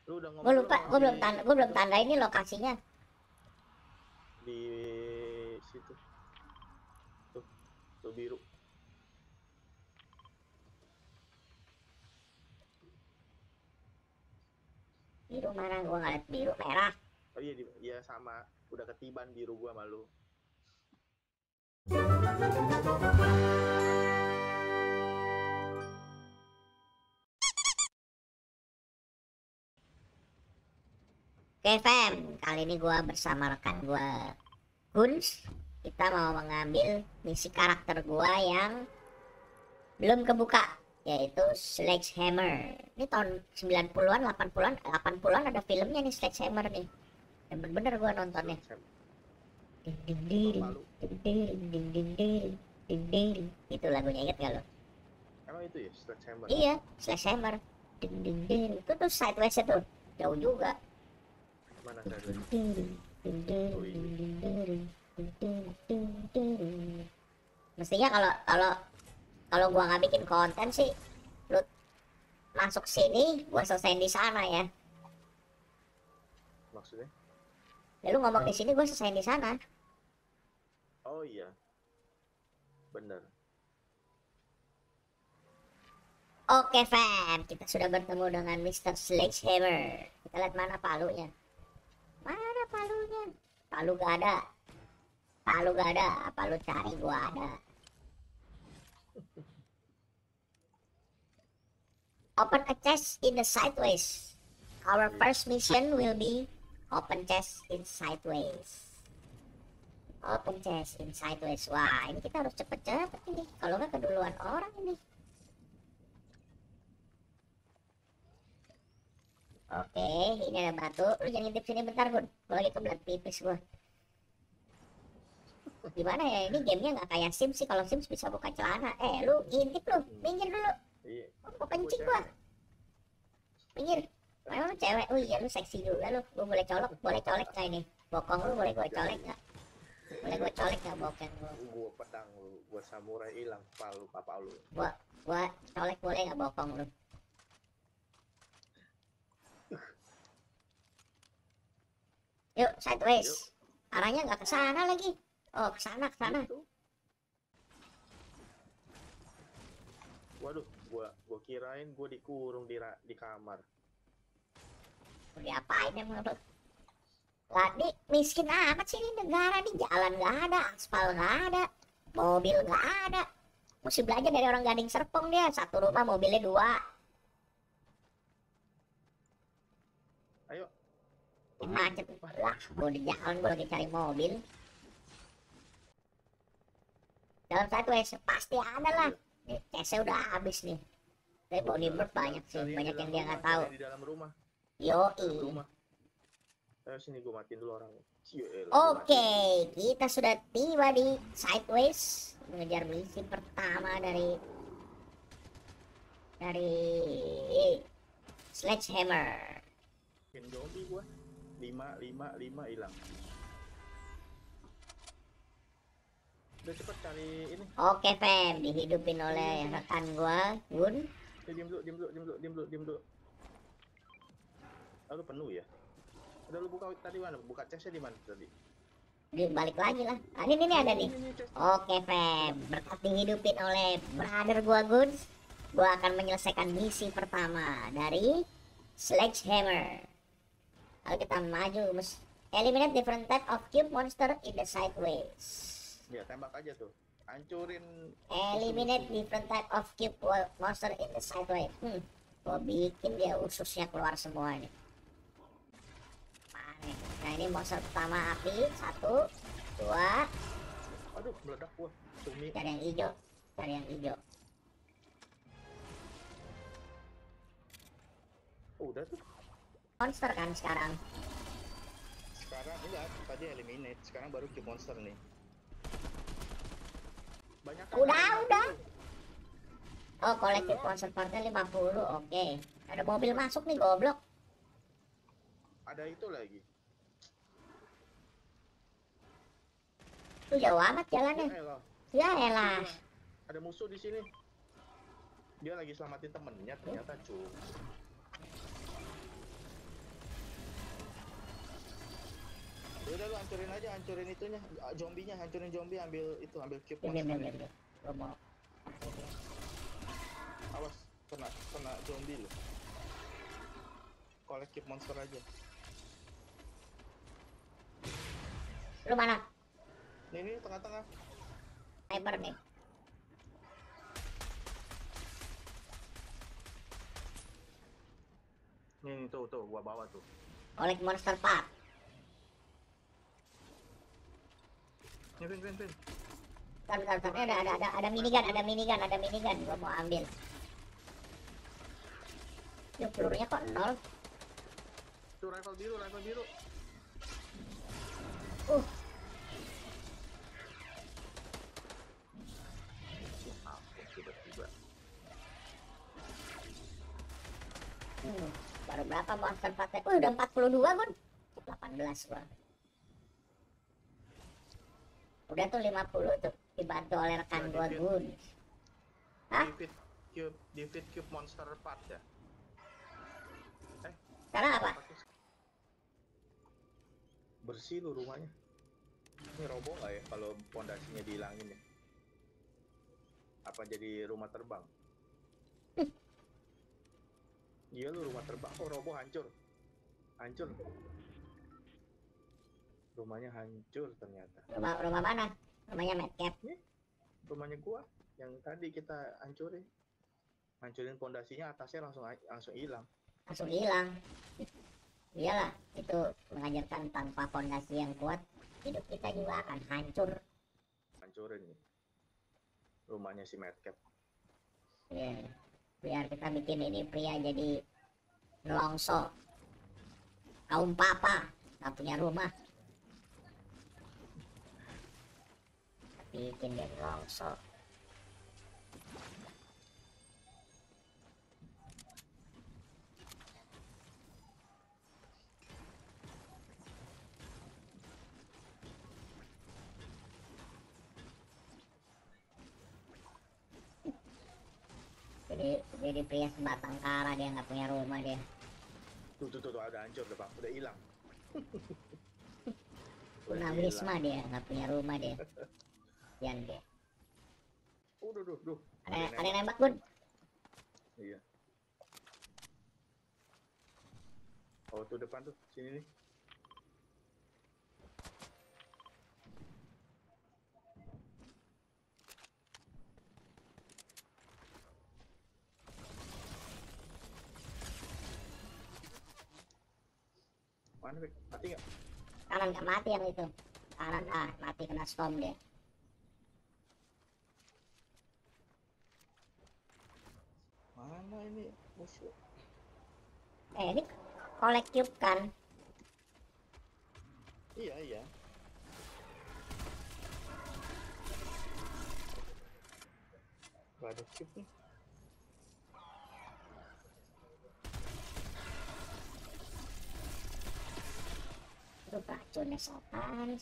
Lu udah Gue ngomong belum lupa, sama si gue belum tanda ini lokasinya. di situ tuh, tuh biru. Biru mana? Gue nggak liat biru merah. Oh iya, ya sama, udah ketiban biru gua malu. Oke fam, kali ini gue bersama rekan gue Guns. Kita mau mengambil misi karakter gue yang belum kebuka, yaitu Sledgehammer. Ini tahun 90-an, 80-an, 80-an ada filmnya nih Sledgehammer nih. Dan bener-bener gue nontonnya. Ding ding ding Malu. ding ding ding ding ding ding ding. Itu lagunya, inget gak lo? Emang itu ya Sledgehammer? Iya, Sledgehammer. Ding ding ding. Itu tuh sideways tuh. Jauh juga. Mana saya lihat? Mestinya kalau kalau kalau gua nggak bikin konten sih, lu masuk sini, gua selesaiin di sana ya. Maksudnya? Ya lu ngomong di sini, gua selesaiin di sana. Oh iya, bener. Oke fam, kita sudah bertemu dengan Mr. Sledgehammer. Kita lihat mana palunya. Mana palunya? Palu gak ada. Palu gak ada. Apa lu cari, gua ada. Open a chest in the sideways. Our first mission will be open chest in sideways. Open chest in sideways. Wah, ini kita harus cepet-cepet ini. Kalau nggak keduluan orang ini. Oke, ini ada batu. Lu jangan ngintip sini bentar, Gun. Gue lagi kebelat pipis gua. Gimana ya, ini gamenya nggak kayak Sims sih. Kalau Sims bisa buka celana. Lu intip lu, minggir dulu. Iya. Mau kencing gua. Minggir. Mana lu cewek? Oh iya, lu seksi juga lu. Gua boleh colek nggak ini? Bokong lu boleh gue colek nggak? Boleh gue colek nggak bokong lu? Gua pedang lu, gua samurai hilang palu papa lu. Gua colek boleh nggak bokong lu? Yuk, sideways. Yuk. Arahnya nggak ke sana lagi. Oh, ke sana, ke sana. Gitu. Waduh, gua kirain gua dikurung di kamar. Mau diapain emang lu? Lah, nih miskin amat sih ini negara nih. Jalan nggak ada, aspal nggak ada, mobil nggak ada. Mesti belajar dari orang Gading Serpong dia. Satu rumah mobilnya 2. Ayo. Macet lah, gue di jalan, gue lagi cari mobil. Dalam sideways pasti ada lah. Nih, case udah habis nih. Tapi Bonibird banyak sih, banyak yang dia nggak tahu. Di dalam rumah. Yoi. Rumah. Ayo sini gua matiin dulu orang. Oke, kita sudah tiba di sideways mengejar misi pertama dari Sledgehammer. Bikin zombie gua. 5 hilang. Udah cepet cari ini. Oke, fam, dihidupin oleh rekan gua, Gun. Diam dulu. Lalu penuh ya? Udah lu buka tadi mana? Buka chestnya di mana tadi? Balik lagi lah. Ini ada nih. Oke, fam, berkat dihidupin oleh brother gua, Gun, gua akan menyelesaikan misi pertama dari Sledgehammer. Lalu kita maju, eliminate different type of cube monster in the sideways. Ya tembak aja tuh. Hancurin. Eliminate different type of cube monster in the sideways. Gua bikin dia ususnya keluar semua nih. Nah, ini monster pertama api. 1, 2. Aduh, meledak gua. Cumi. Cari yang hijau. Udah tuh. Monster kan sekarang. Sekarang enggak, tadi eliminate. Sekarang baru cube monster nih. Banyak kan? Udah. Oh, kolektif monster partnya 50. Oke. Ada mobil masuk nih, goblok. Ada itu lagi. Tuh jauh amat jalannya. Ya elah. Ada musuh di sini. Dia lagi selamatin temennya ternyata cuy. hancurin itunya, zombinya, hancurin zombie, ambil cube Diam, monster. diam. Gua mau. Awas, kena zombie loh. Collect cube monster aja. Lu mana? Ini tengah-tengah. Sniper nih. Nih tuh, gua bawa tuh. Collect monster part. Nih, Vin. Bentar. Ada minigun. Gua mau ambil. Yuk, pelurunya kok nol. Tuh rifle biru. Ampun, tiba-tiba. Baru berapa monster partnya? Udah 42 Gun. 18 gua. Udah tuh 50 tuh. Dibantu oleh rekan gua Gun. Hah? Defeat cube monster part ya. Sekarang apa? Bersih lu rumahnya. Ini roboh nggak ya kalau pondasinya dihilangin ya? Apa jadi rumah terbang? Iya lu rumah terbang. Oh, roboh, hancur. Rumahnya hancur ternyata. Rumah mana? Rumahnya Madcap. Rumahnya gua yang tadi kita hancurin pondasinya, atasnya langsung hilang. Langsung hilang. Iyalah, itu mengajarkan tanpa fondasi yang kuat, hidup kita juga akan hancur. Hancurin nih rumahnya si Madcap. Ya, biar kita bikin ini pria jadi nelongso. Kaum papa nggak punya rumah, bikin dia nelongso. Jadi pria sebatang kara, dia nggak punya rumah dia. Tuh ada hancur depan, udah hilang. Tunawisma dia, nggak punya rumah dia. Yan dia. Duh. Ada yang nembak Gun. Iya. Oh tuh depan tuh, sini nih. Mana, Bek? Mati nggak? Kanan nggak mati yang itu. Kanan mati kena storm dia. Mana ini musuh? Ini collect cube kan? Iya. Gak ada cube nih. Itu racunnya setan.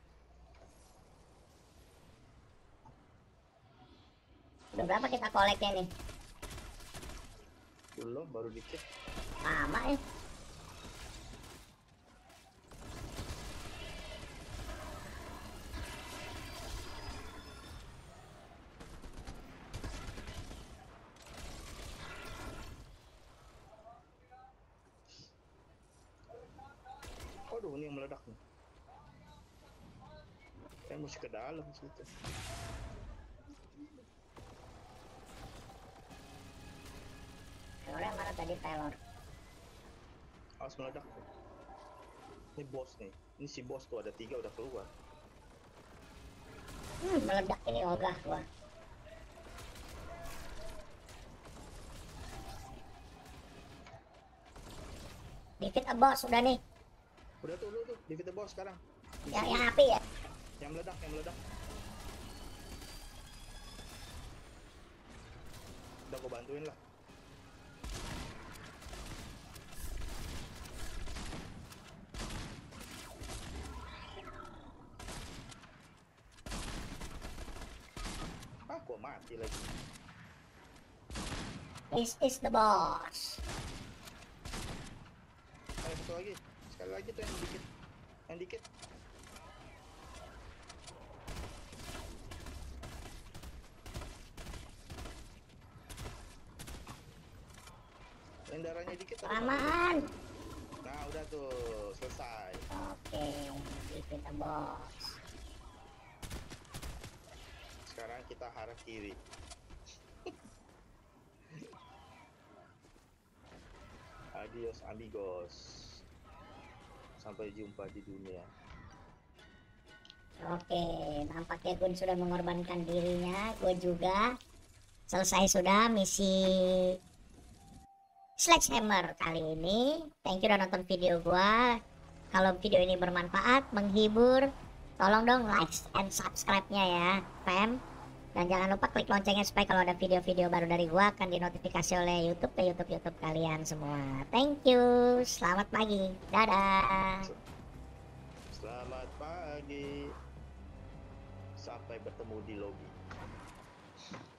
Udah berapa kita koleknya nih? Belum, baru dikit. Lama ya. Waduh, ini yang meledak nih. Saya mesti ke dalam situ. Taylornya mana tadi Taylor? Awas meledak tuh. Ini bos nih. Ini si bos tuh, ada 3 udah keluar. Meledak ini ogah gua. Defeat a boss udah nih. Udah tuh, defeat the boss sekarang. Yang api ya? Yang meledak. Udah gua bantuin lah. Gua mati lagi. This is the boss. Ayo satu lagi. Sekali lagi tuh yang dikit. Yang darahnya dikit apa? Kelamaan. Nah, udah tuh, selesai. Oke, kita bos. Sekarang kita arah kiri. Adios amigos. Sampai jumpa di dunia. Oke, nampaknya Gun sudah mengorbankan dirinya. Gue juga. Selesai sudah misi Sledgehammer kali ini. Thank you udah nonton video gua. Kalau video ini bermanfaat, menghibur, tolong dong like and subscribe-nya ya, fam. Dan jangan lupa klik loncengnya supaya kalau ada video-video baru dari gua akan dinotifikasi oleh YouTube ke YouTube kalian semua. Thank you. Selamat pagi. Dadah. Selamat pagi. Sampai bertemu di lobby.